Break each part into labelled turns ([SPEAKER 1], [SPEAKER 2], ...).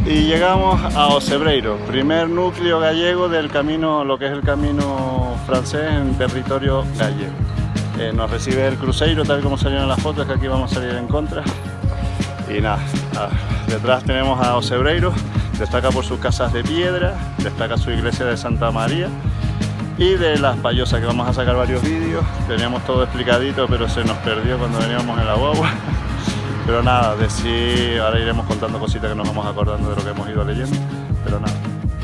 [SPEAKER 1] Y llegamos a Ocebreiro, primer núcleo gallego del camino, lo que es el camino francés en territorio gallego. Nos recibe el cruceiro, tal como salieron en las fotos, que aquí vamos a salir en contra. Y nada, detrás tenemos a Ocebreiro, destaca por sus casas de piedra, destaca su iglesia de Santa María y de las payosas, que vamos a sacar varios vídeos. Teníamos todo explicadito, pero se nos perdió cuando veníamos en la guagua. Pero nada, de sí, ahora iremos contando cositas que nos vamos acordando de lo que hemos ido leyendo, pero nada.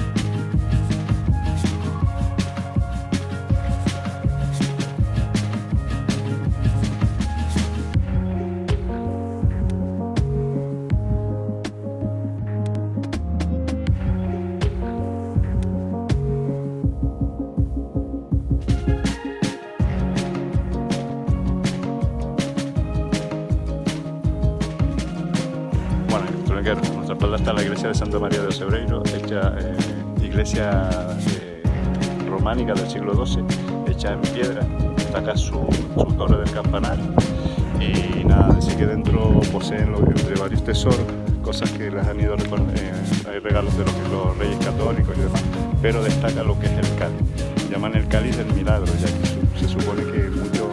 [SPEAKER 1] A nuestra espalda está la iglesia de Santa María de Ocebreiro, hecha iglesia románica del siglo XII, hecha en piedra. Destaca su torre del campanario y nada, decir que dentro poseen entre varios tesoros, cosas que les han ido hay regalos de los reyes católicos y demás, pero destaca lo que es el cáliz. Llaman el cáliz del milagro, ya que se supone que muchos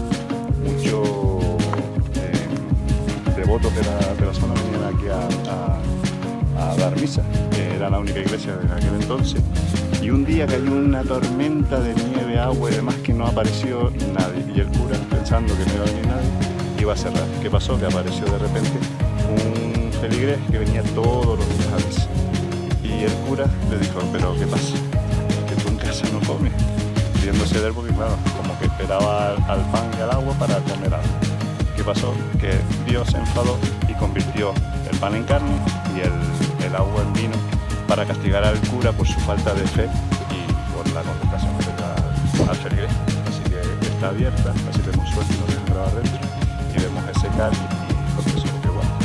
[SPEAKER 1] devotos de la zona venían aquí a dar misa, que era la única iglesia de aquel entonces, y un día cayó una tormenta de nieve, agua y demás que no apareció nadie, y el cura, pensando que no iba a venir nadie, iba a cerrar. ¿Qué pasó? Que apareció de repente un feligrés que venía todos los días a misa, y el cura le dijo: pero ¿qué pasa? Que tú en casa no comes, riéndose de él porque claro, como que esperaba al pan y al agua para comer algo. ¿Qué pasó? Que Dios se enfadó y convirtió el pan en carne y el agua en vino para castigar al cura por su falta de fe y por la contestación que le da al feligrés. Así que está abierta, así tenemos suerte y nos dejan grabar dentro y vemos ese cáliz y los tesoros que guarda.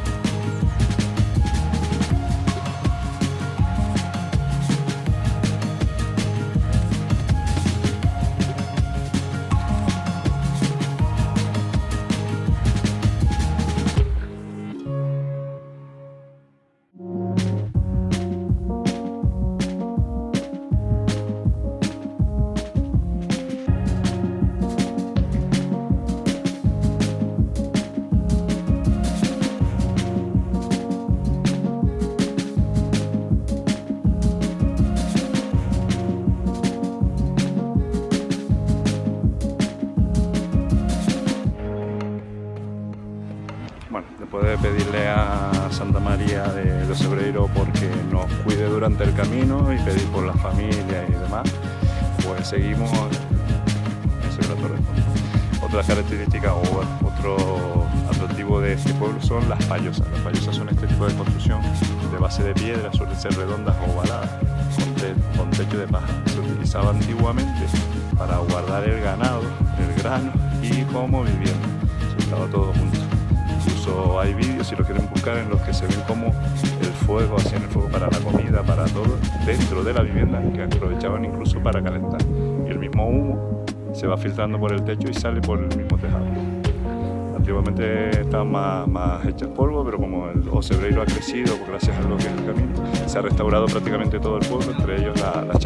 [SPEAKER 1] Bueno, después de pedirle a Santa María de Ocebreiro porque nos cuide durante el camino y pedir por la familia y demás, pues seguimos. Esa es la torre. Otra característica o otro atractivo de este pueblo son las payosas. Las payosas son este tipo de construcción de base de piedra, suelen ser redondas o ovaladas, con techo de paja. Se utilizaba antiguamente para guardar el ganado, el grano y como vivienda. Se estaba todo junto. Incluso hay vídeos, si lo quieren buscar, en los que se ven como el fuego, hacían el fuego para la comida, para todo, dentro de la vivienda, que aprovechaban incluso para calentar. Y el mismo humo se va filtrando por el techo y sale por el mismo tejado. Antiguamente estaban más hechas polvo, pero como el Ocebreiro ha crecido, gracias a lo que es el camino, se ha restaurado prácticamente todo el pueblo, entre ellos las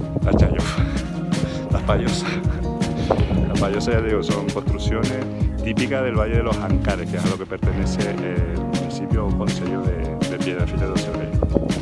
[SPEAKER 1] payosas. Las payosas, ya digo, son construcciones típicas del Valle de los Ancares, que es a lo que pertenece el municipio o concello de Piedrafita de Ocebreiro.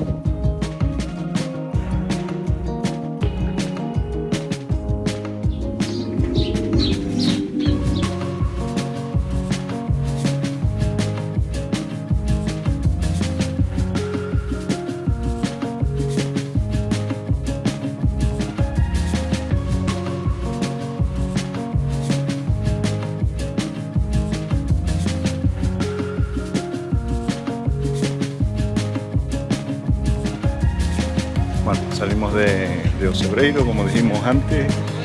[SPEAKER 1] Bueno, salimos de Ocebreiro, como dijimos antes,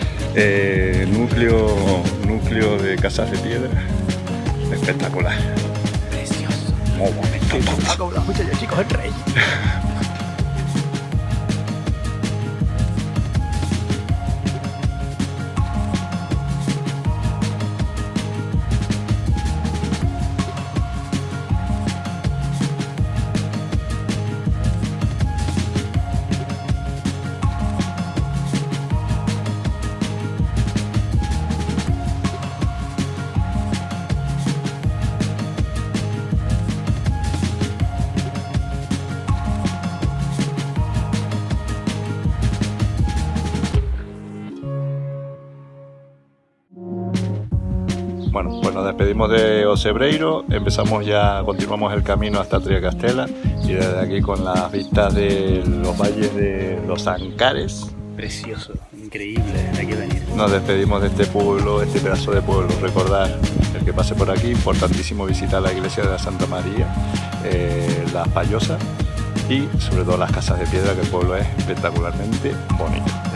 [SPEAKER 1] núcleo de casas de piedra, espectacular.
[SPEAKER 2] Precioso. Muy bonito. Ha cobrado mucho yo, chicos, el rey.
[SPEAKER 1] Bueno, pues nos despedimos de Ocebreiro, continuamos el camino hasta Triacastela y desde aquí con las vistas de los valles de los Ancares.
[SPEAKER 2] Precioso, increíble, hay que venir.
[SPEAKER 1] Nos despedimos de este pueblo, este pedazo de pueblo. Recordar, el que pase por aquí, importantísimo visitar la iglesia de la Santa María, las Payosas y sobre todo las casas de piedra, que el pueblo es espectacularmente bonito.